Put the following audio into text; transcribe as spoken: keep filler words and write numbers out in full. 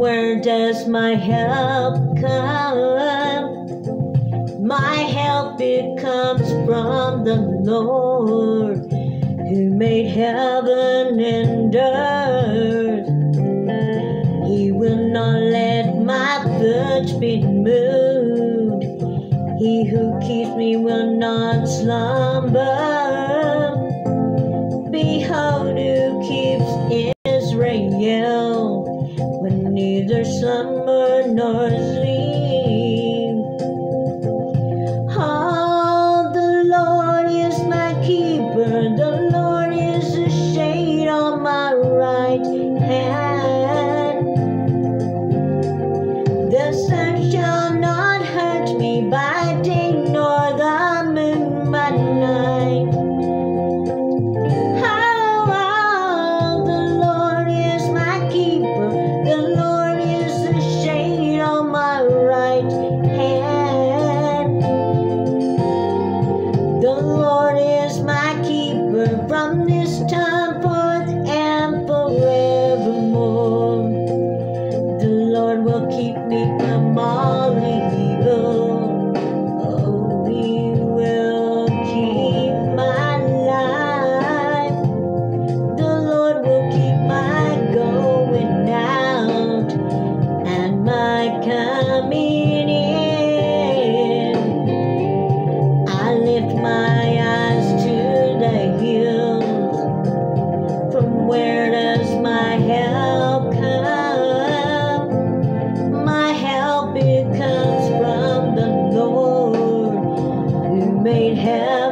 where does my help come? My help, it comes from the Lord, who made heaven and earth. He will not let my foot be moved. He who keeps me will not slumber. Behold, who keeps Israel when neither slumber nor sleep. Oh, the Lord is my keeper. The Lord is a shade on my right hand. The sun shall not hurt me by day, nor the moon by night. Oh, the Lord is my keeper. The Lord is the shade on my right hand. The Lord is my keeper from this time forth and forevermore. The Lord will keep me from all evil. Oh, He will keep my life. The Lord will keep my going out and my coming in. I lift my eyes to the hills. From where does my help come? My help, it comes from the Lord, who made heaven